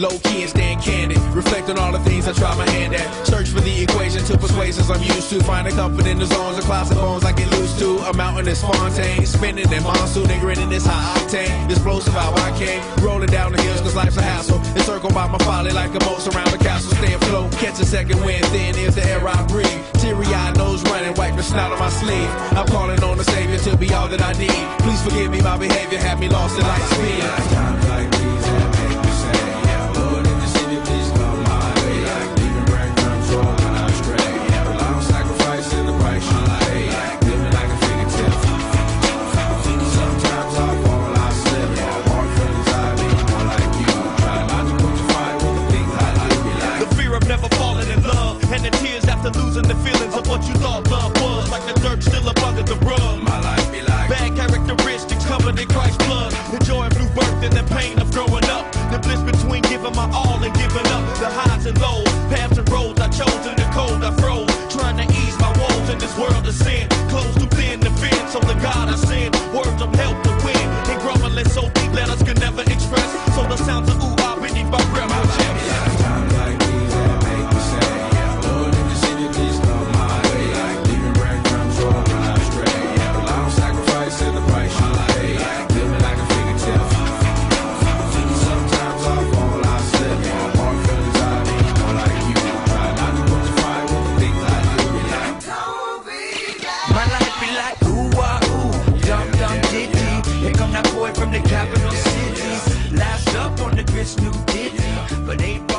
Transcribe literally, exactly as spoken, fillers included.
low key and staying candid. Reflect on all the things I try my hand at. Search for the equation to persuasions I'm used to. Find a comfort in the zones of clouds and bones I get loose to. A mountain is Fontaine, spinning in monsoon and grinning this high octane. Explosive how I came, rolling down the hills cause life's a hassle. Encircled by my folly like a moat around the castle. Stay afloat, catch a second wind, thin is the air I breathe. Teary-eyed nose running, wipe the snout on my sleeve. I'm calling on the Savior to be all that I need. Please forgive me, my behavior had me lost in light speed. Times like these that make me say, yeah, Lord, if you see me, please come my way. Like leaving breadcrumbs rolling out stray. Yeah, a long sacrifice and the price you pay. Like living like a fingertip. Sometimes I fall, I slip. Yeah, hard feelings I be more like you. Try not to put your fire with the things I like. Like the fear of never falling in love, and the tears after losing the feelings of what you thought love was. Like the dirt still up under the rug. my life be like Bad characteristics covered in Christ's blood. The joy of new birth and the pain of growing up. The bliss between giving my all and giving up. The highs and lows, paths and roads I chose in the cold I froze. Trying to ease my woes in this world of sin. Close too thin to fit, so the God I send. Words of help to win. And grumbling so deep letters can never express. So the sounds of ooh ah beneath my breath. My chest. times like these that make me say, yeah, Lord, if you see me, please come my way. Like leaving breadcrumbs rolling out stray. Yeah, a long sacrifice and the price you pay. Like living like a fingertip. Sometimes I fall, I slip. Yeah, hard feelings I be more like you. Try not to put your fire with the things I do. Like My life be like ooh ah ooh, dum dum ditty. Here come that boy from the capital city. Last up on the grits, new ditty, but ain't